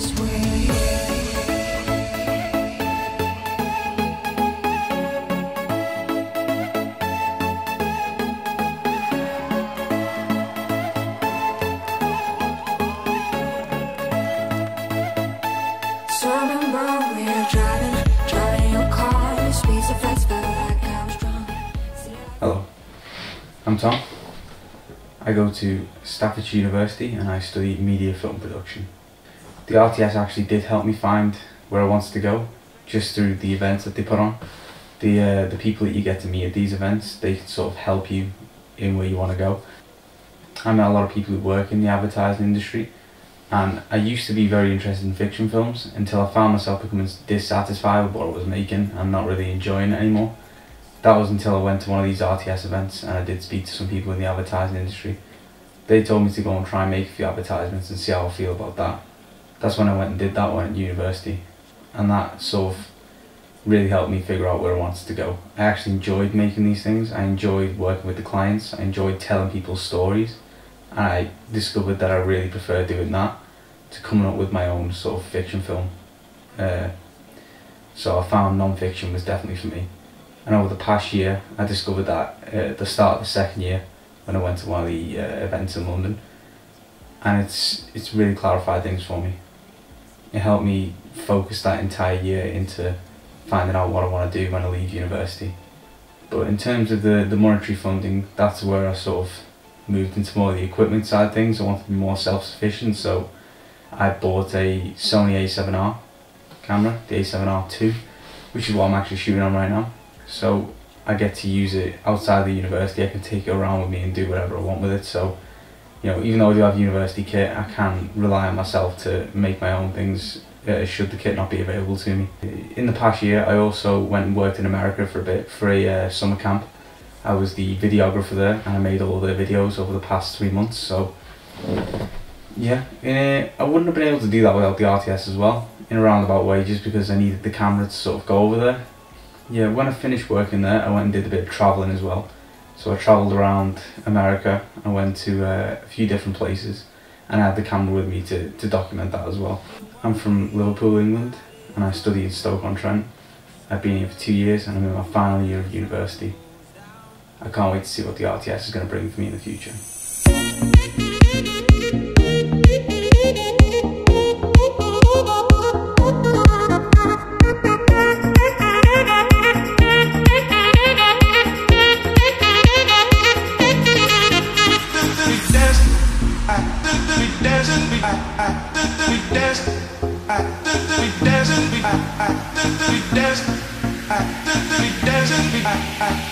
this way. Suburban road, we're driving your car. The speeds of fast, felt like I was drunk. Hello, I'm Tom. I go to Staffordshire University and I study media film production. The RTS actually did help me find where I wanted to go, just through the events that they put on. The people that you get to meet at these events, they can sort of help you in where you want to go. I met a lot of people who work in the advertising industry, and I used to be very interested in fiction films until I found myself becoming dissatisfied with what I was making and not really enjoying it anymore. That was until I went to one of these RTS events and I did speak to some people in the advertising industry. They told me to go and try and make a few advertisements and see how I feel about that. That's when I went and did that one at university, and that sort of really helped me figure out where I wanted to go. I actually enjoyed making these things. I enjoyed working with the clients. I enjoyed telling people stories, and I discovered that I really prefer doing that to coming up with my own sort of fiction film. So I found non-fiction was definitely for me. And over the past year, I discovered that at the start of the second year, when I went to one of the events in London, and it's really clarified things for me. It helped me focus that entire year into finding out what I want to do when I leave university. But in terms of the monetary funding, that's where I sort of moved into more of the equipment side of things. I wanted to be more self-sufficient, so I bought a Sony A7R camera, the A7R II, which is what I'm actually shooting on right now. So I get to use it outside the university. I can take it around with me and do whatever I want with it. So, you know, even though I do have university kit, I can rely on myself to make my own things should the kit not be available to me. In the past year, I also went and worked in America for a bit, for a summer camp. I was the videographer there, and I made all the videos over the past 3 months. So yeah, I wouldn't have been able to do that without the RTS as well, in a roundabout way, just because I needed the camera to sort of go over there. Yeah, when I finished working there, I went and did a bit of travelling as well. So I travelled around America. I went to a few different places, and I had the camera with me to document that as well. I'm from Liverpool, England, and I study in Stoke-on-Trent. I've been here for 2 years, and I'm in my final year of university. I can't wait to see what the RTS is going to bring for me in the future. We dancing,